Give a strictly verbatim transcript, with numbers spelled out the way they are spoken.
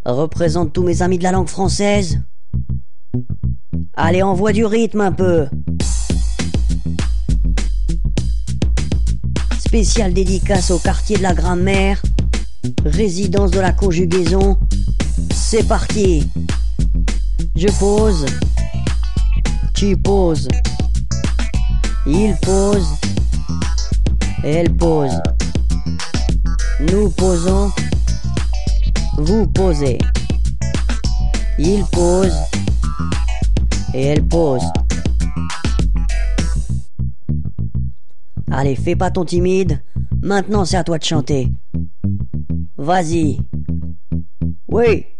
représente tous mes amis de la langue française. Allez, envoie du rythme un peu. Spéciale dédicace au quartier de la grammaire, résidence de la conjugaison. C'est parti. Je pose. Tu poses. Il pose. Elle pose. Nous posons. Vous posez. Il pose. Et elle pose. Allez, fais pas ton timide. Maintenant, c'est à toi de chanter. Vas-y. Oui.